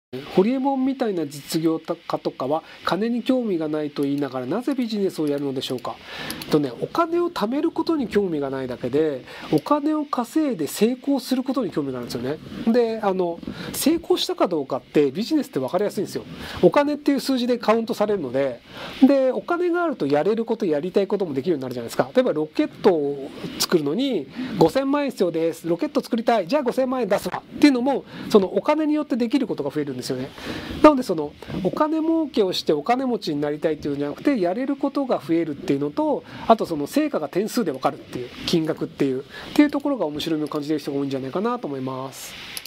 ホリエモンみたいな実業家とかは金に興味がないと言いながらなぜビジネスをやるのでしょうか。お金を貯めることに興味がないだけでお金を稼いで成功することに興味があるんですよね。で成功したかどうかってビジネスって分かりやすいんですよ。お金っていう数字でカウントされるので、お金があるとやれることやりたいこともできるようになるじゃないですか。例えばロケットを作るのに5000万円必要です、ロケット作りたい、じゃあ5000万円出すわっていうのもそのお金によってできることが増えるんですよね。なのでお金儲けをしてお金持ちになりたいっていうんじゃなくてやれることが増えるっていうのと、あと成果が点数で分かるっていう金額っていうところが面白みを感じている人が多いんじゃないかなと思います。